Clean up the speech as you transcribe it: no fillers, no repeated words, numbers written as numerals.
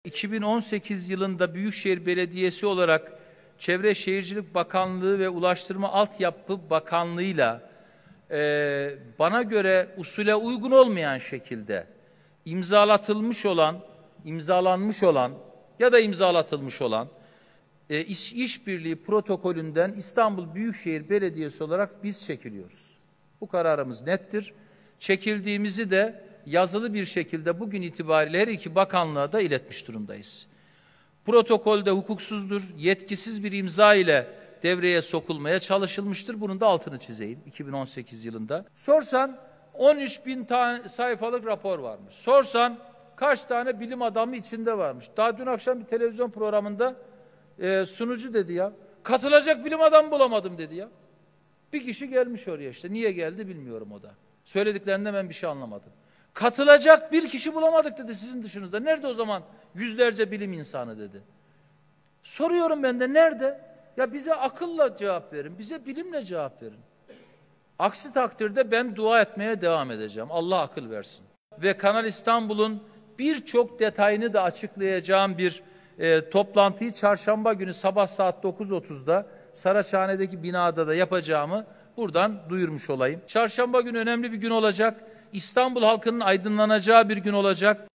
2018 yılında Büyükşehir Belediyesi olarak Çevre Şehircilik Bakanlığı ve Ulaştırma Altyapı Bakanlığı'yla bana göre usule uygun olmayan şekilde imzalanmış olan işbirliği protokolünden İstanbul Büyükşehir Belediyesi olarak biz çekiliyoruz. Bu kararımız nettir. Çekildiğimizi de yazılı bir şekilde bugün itibariyle her iki bakanlığa da iletmiş durumdayız. Protokolde hukuksuzdur, yetkisiz bir imza ile devreye sokulmaya çalışılmıştır. Bunun da altını çizeyim 2018 yılında. Sorsan 13.000 sayfalık rapor varmış. Sorsan kaç tane bilim adamı içinde varmış. Daha dün akşam bir televizyon programında sunucu dedi ya, katılacak bilim adamı bulamadım dedi ya. Bir kişi gelmiş oraya işte. Niye geldi bilmiyorum o da. Söylediklerinden ben bir şey anlamadım. Katılacak bir kişi bulamadık dedi sizin dışınızda. Nerede o zaman yüzlerce bilim insanı dedi. Soruyorum ben de nerede? Ya bize akılla cevap verin, bize bilimle cevap verin. Aksi takdirde ben dua etmeye devam edeceğim. Allah akıl versin. Ve Kanal İstanbul'un birçok detayını da açıklayacağım bir toplantıyı çarşamba günü sabah saat 9.30'da Saraçhane'deki binada da yapacağımı buradan duyurmuş olayım. Çarşamba günü önemli bir gün olacak. İstanbul halkının aydınlanacağı bir gün olacak.